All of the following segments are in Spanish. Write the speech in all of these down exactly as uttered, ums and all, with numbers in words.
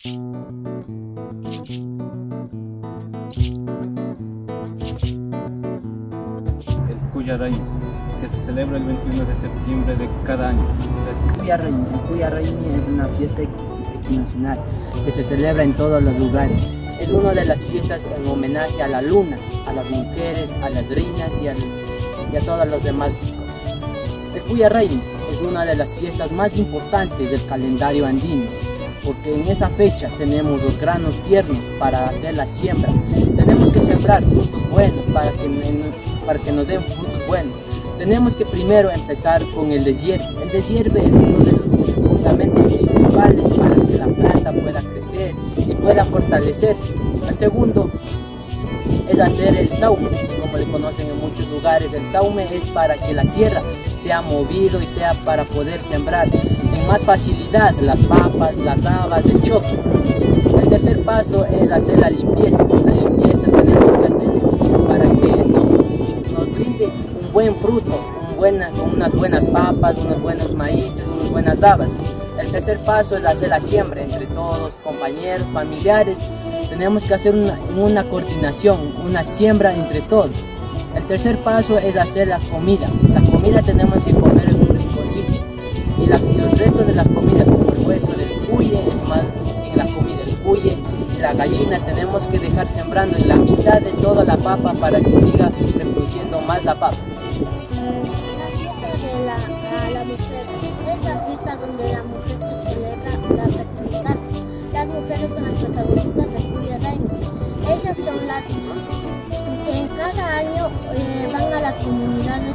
El Kuya Raimi, que se celebra el veintiuno de septiembre de cada año. El Kuya Raimi. El Kuya Raimi es una fiesta nacional que se celebra en todos los lugares. Es una de las fiestas en homenaje a la luna, a las mujeres, a las reinas y, al, y a todos los demás chicos. El Kuya Raimi es una de las fiestas más importantes del calendario andino, porque en esa fecha tenemos los granos tiernos para hacer la siembra. Tenemos que sembrar frutos buenos para que, para que nos den frutos buenos. Tenemos que primero empezar con el deshierve. El deshierve es uno de los fundamentos principales para que la planta pueda crecer y pueda fortalecerse. El segundo es hacer el saume, como le conocen en muchos lugares. El saume es para que la tierra sea movido y sea para poder sembrar en más facilidad las papas, las habas, el choclo. El tercer paso es hacer la limpieza. La limpieza tenemos que hacer para que nos, nos brinde un buen fruto, un buena, unas buenas papas, unos buenos maíces, unas buenas habas. El tercer paso es hacer la siembra entre todos, compañeros, familiares. Tenemos que hacer una, una coordinación, una siembra entre todos. El tercer paso es hacer la comida. La comida tenemos que comer en un rinconcito. Y, la, y los restos de las comidas, como el hueso del cuye, es más en la comida. El cuye y la gallina tenemos que dejar sembrando en la mitad de toda la papa para que siga reproduciendo más la papa. La fiesta de la, a la mujer es la fiesta donde la mujer se celebra la fertilidad. Las mujeres son las protagonistas del Kuya Raimi. Ellas son las que en cada año eh, van a las comunidades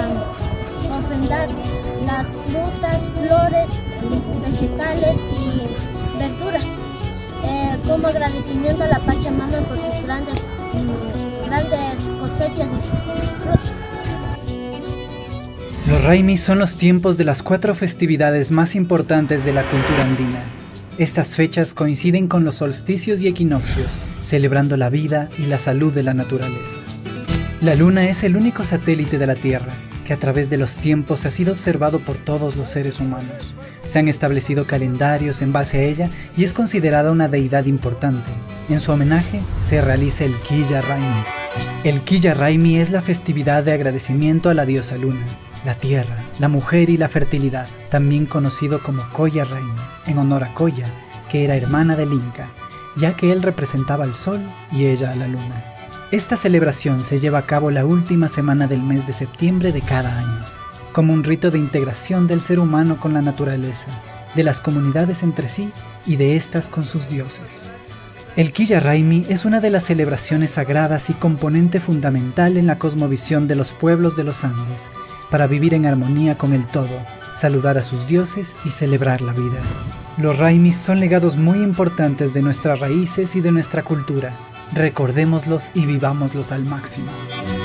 a ofrendar las frutas, flores, vegetales y verduras eh, como agradecimiento a la Pachamama por sus grandes, grandes cosechas de frutos. Los Raimis son los tiempos de las cuatro festividades más importantes de la cultura andina. Estas fechas coinciden con los solsticios y equinoccios, celebrando la vida y la salud de la naturaleza. La luna es el único satélite de la Tierra, que a través de los tiempos ha sido observado por todos los seres humanos. Se han establecido calendarios en base a ella y es considerada una deidad importante. En su homenaje se realiza el Kuya Raimi. El Kuya Raimi es la festividad de agradecimiento a la diosa luna, la tierra, la mujer y la fertilidad, también conocido como Kuya Raimi, en honor a Koya, que era hermana del Inca, ya que él representaba al sol y ella a la luna. Esta celebración se lleva a cabo la última semana del mes de septiembre de cada año, como un rito de integración del ser humano con la naturaleza, de las comunidades entre sí y de estas con sus dioses. El Kuya Raimi es una de las celebraciones sagradas y componente fundamental en la cosmovisión de los pueblos de los Andes, para vivir en armonía con el todo, saludar a sus dioses y celebrar la vida. Los Raimis son legados muy importantes de nuestras raíces y de nuestra cultura. Recordémoslos y vivámoslos al máximo.